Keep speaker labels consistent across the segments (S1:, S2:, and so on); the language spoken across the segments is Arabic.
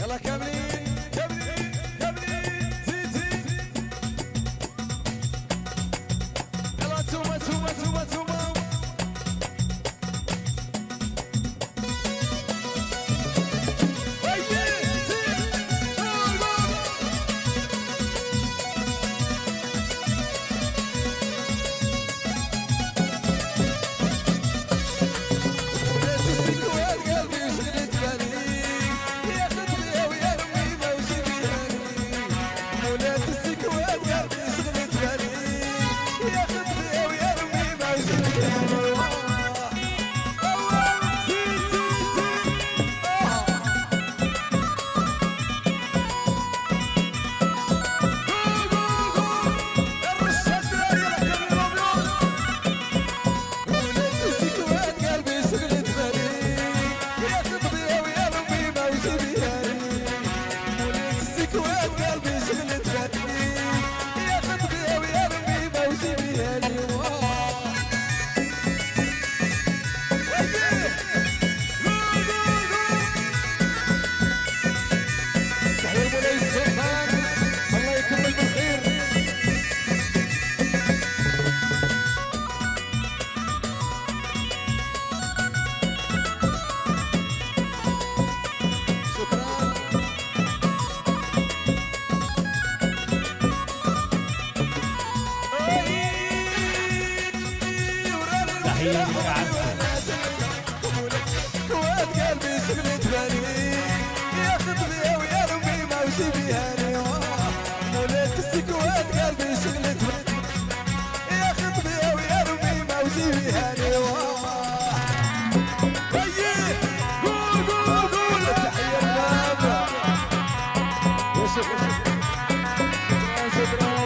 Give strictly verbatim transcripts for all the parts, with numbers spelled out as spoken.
S1: يلا كاملين كاملين كاملين زيد زيد يلا توما توما توما توما كوات قلبي سكنت بالي يا خطبي ويا ربي ما وشي بيهاني وليت السكوات قلبي سكنت بالي يا خطبي ويا ربي ما وشي بيهاني طيب قول قول قول تحية الباب وشكرا شكرا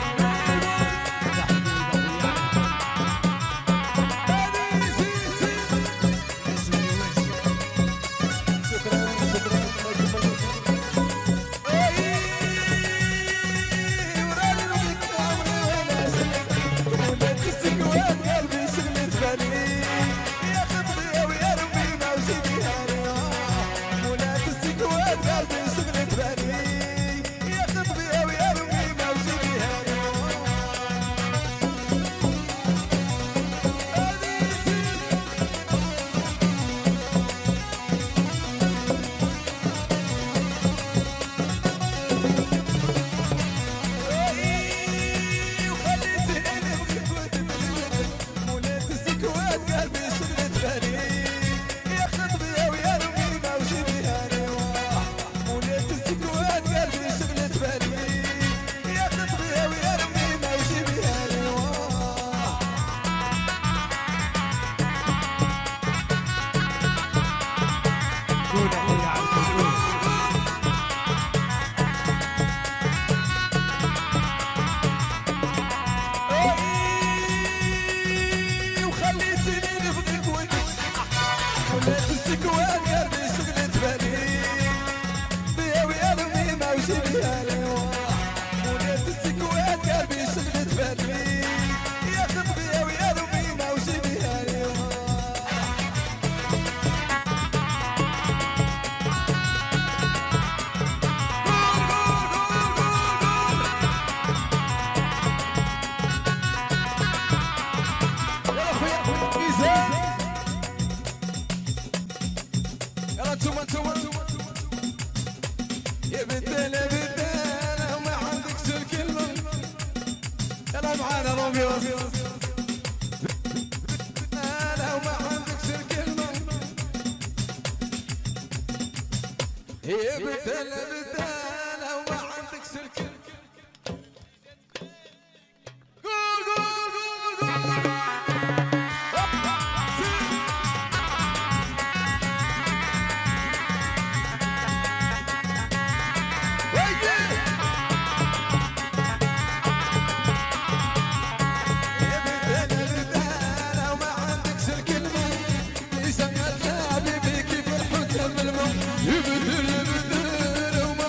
S1: يا بدنا بدنا وما عندكش الكلمة يلا معانا روميوس بدنا وما عندكش الكلمة يا بدنا بدنا وما عندكش الكلمة قول قول قول قول يبدل يبدل وما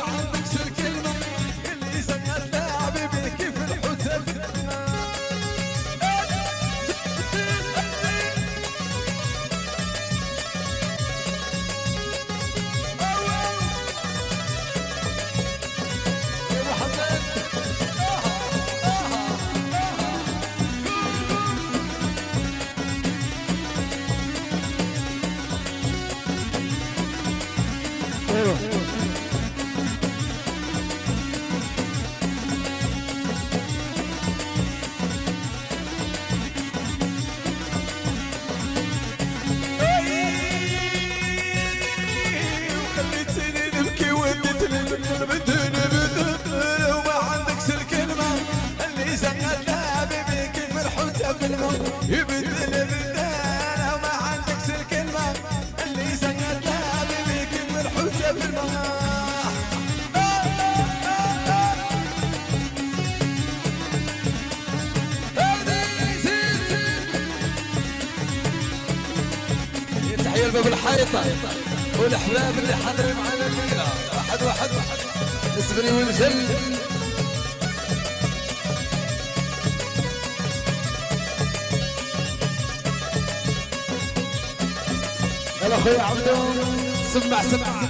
S1: باب الحيطة والأحباب اللي حاضرين معنا الليلة واحد واحد واحد اسبري والجل يلا خويا عبدو سمع سمع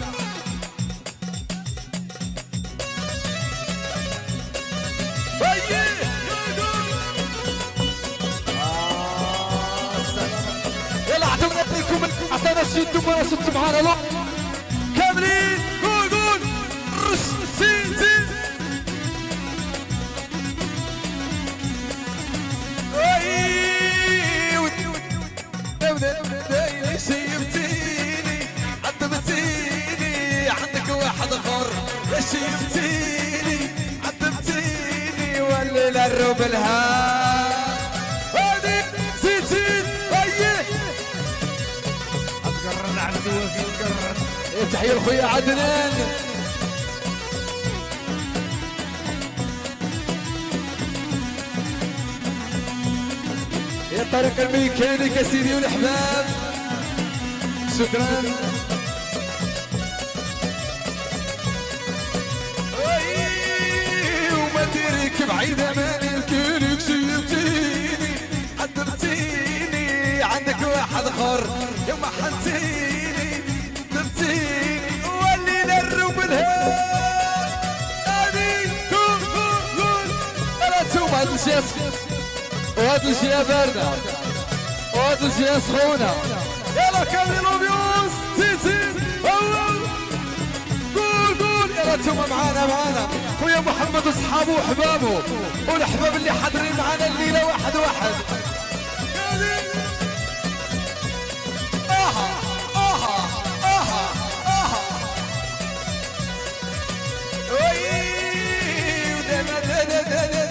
S1: يلا اعطونا لكم اعطينا شي انتم ولا شفتوا معانا لا كاملين قول قول رش زين زين وي شيبتيني عذبتيني عندك واحد اخر شيبتيني عذبتيني والليله الروب الهام هادي زيد زيد ايه اتقرن على الدوافي تقرن تحيه لخويا عدنان يا طريق الميكانيك يا سيدي والاحباب شكرا وما ديريك بعيدة ما نركنك شيبتيني عذبتيني عندك واحد اخر يا ما حنتيني عذبتيني ولينا الروب الهام هادي قول قول قول انا انتوما هاد الشيء وهاد الاشياء باردة وهاد الاشياء سخونة يلا كاملين لوبيوس زيد زيد قول قول يلا انتوما معانا معانا خويا محمد واصحابه وحبابه والاحباب اللي حاضرين معانا الليلة واحد واحد اها اها اها اها وي ودنا دنا دنا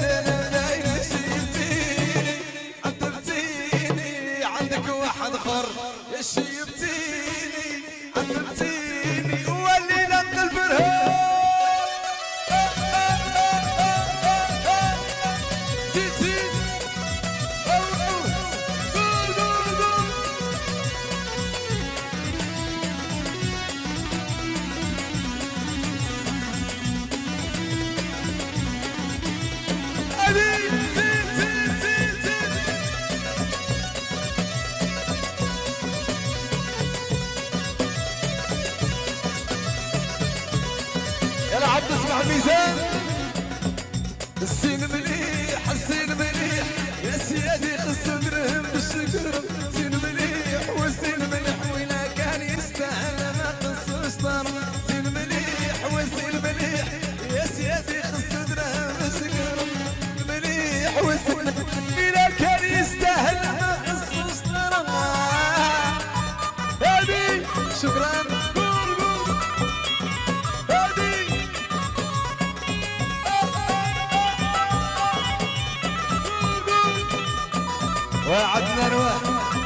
S1: واحد اخر يا شيبتيني عذبتيني ولينا قلب الهام زيد زيد قول قول قول زيد زيد زيد زيد يلا عبد اسمع الميزان الزين مليح الزين مليح يا سيدي خص درهم بالشكر زين مليح والزين مليح ولا كان يستاهل ما خصوش طار زين مليح والزين مليح يا سيدي خص درهم بالشكر مليح والزين ولا كان يستاهل ما خصوش طار هادي شكرا وعدنا نواه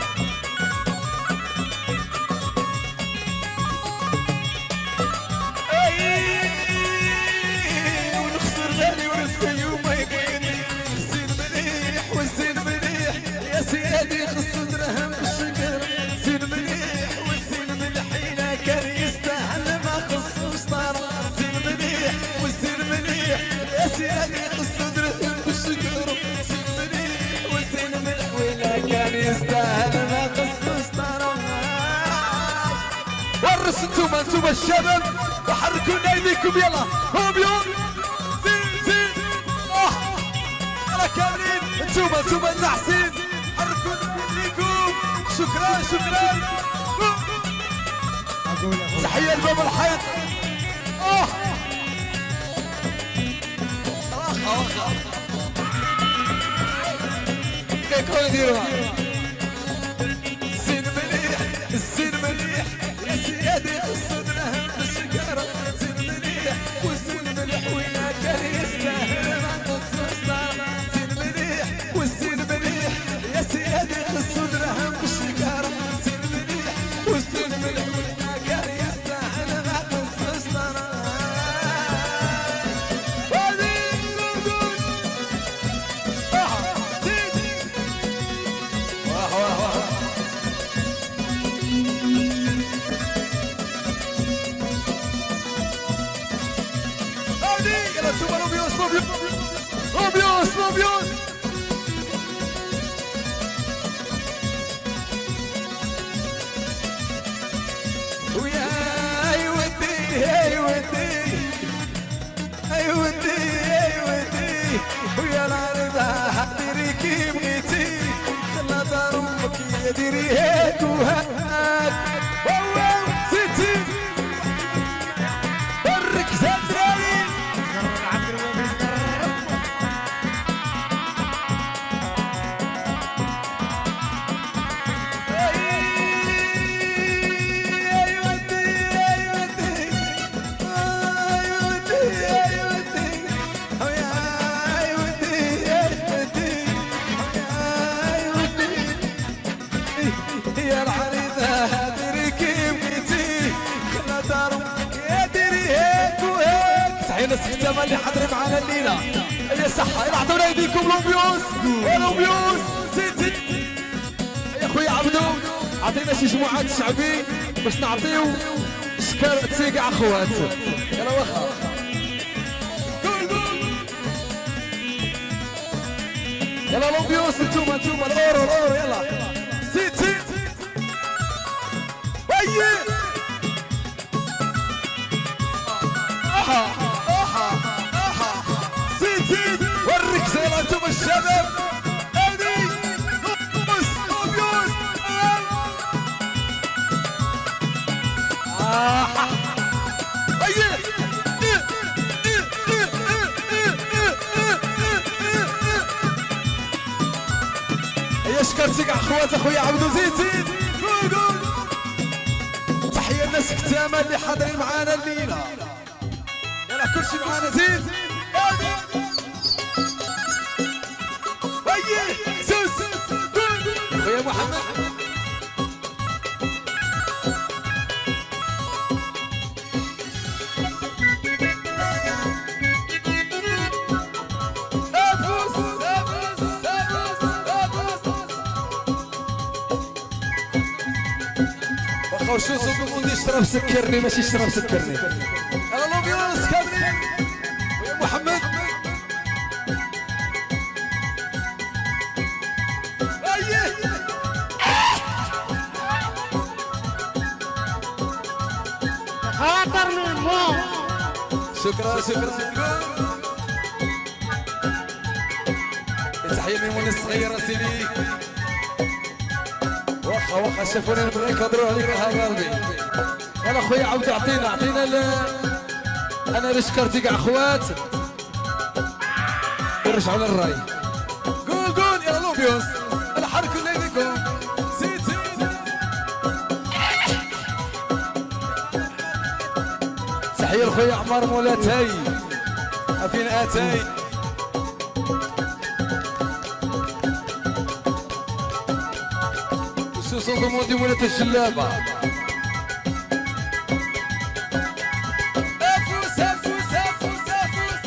S1: ونخسر بالي ورزقي يوم يقيني الزين مليح والزين مليح يا سيدي خص درهم بالشكر زين مليح والزين مليح إلا كان يستاهل ما خصوش طار زين مليح والزين مليح يا سيدي خص درهم بالشكر زين مليح والزين مليح ولا كان يستاهل ما خصوش طار ورس انتوما انتوما الشباب وحركوا ايديكم يلا هم يوم زين زين اه يلا كاملين انتوما انتوما النحسين حركوا ايديكم شكرا شكرا تحية لباب الحيط اه واخا واخا كيكون يديروها الزين مليح الزين مليح يا سيدي الصدرهم بالشكارة زين مليح والزين مليح ويا كان يستاهل ما خصوش طار زين مليح والزين مليح يا سيدي الصدرهم بالشكارة زين مليح والزين مليح ويا كان يستاهل ما خصوش طار هادي قول قول اه زيد لوبيوس لوبيوس ويا اي ودي اي ودي اي ودي اي ودي ويا العرضة حضري كي بغيتي خلا دار امك يا ديري هيك وهاك واو سيتي برك زادري السكتة اللي حضري معانا الليلة هي صحة يلا عطونا ايديكم لوبيوس لوبيوس زيد زيد يا خويا عبدو عطينا شي جمعات شعبي باش نعطيو شكر تيقع اخوات يلا واخا قول قول يلا لوبيوس انتوما انتوما الاورو الاورو يلا زيد زيد ويي اها وريك زي ما انتم الشباب ادي لوبيوس لوبيوس اها ايه يا شكرتك اخوات اخويا عبدو زيد زيد قول قول تحيه للناس كتامه اللي حاضرين معانا الليله يلا كلشي معانا زيد يا محمد افوس افوس افوس افوس واخا وشو صوتو اللي يشرب سكرني ماشي يشرب سكرني يلا لوبيوس كاملين ويا محمد شكرا شكرا تحية ميمون الصغيرة سيدي واخا واخا شافونا نبغي يقدروا عليك ها قلبي يلا خويا عاود اعطينا اعطينا ل... انا اللي شكرتي كاع اخوات نرجعوا للراي قول قول يلا لوبيوس انا حركوا ليديكم زيد زيد تحية لخويا عمار مولاتاي فين اتاي شو صوت مودي ولات الجلابة افوس افوس افوس افوس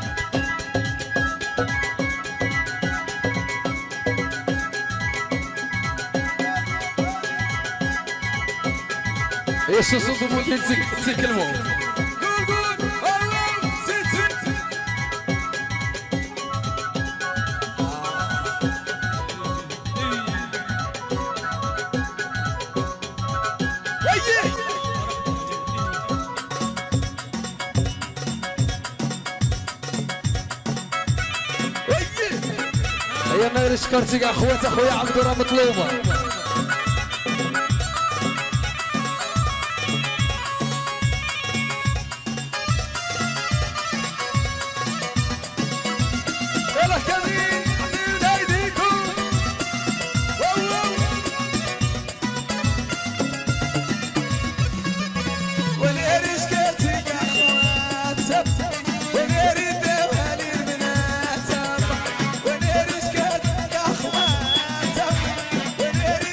S1: ايه شو صوت مودي تكلموا انا شكرتك اخوات اخويا عبدو راه مطلوبه يلا كاملين عطيونا ايديكم وناري شكرتك اخوات وناري دوالي البنات وناري شكرتك اخوات وناري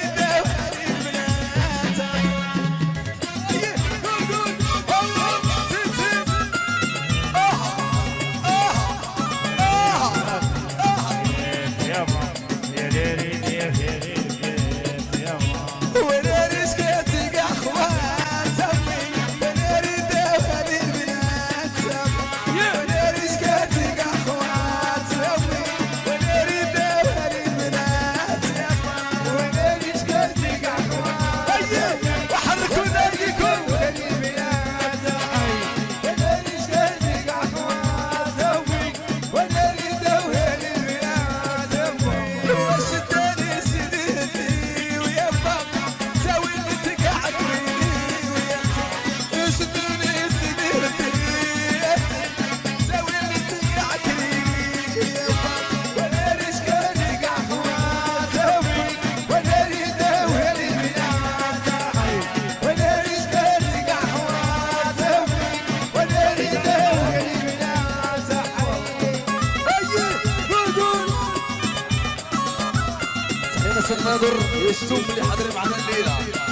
S1: السم اللي حاضرين معنا الليله.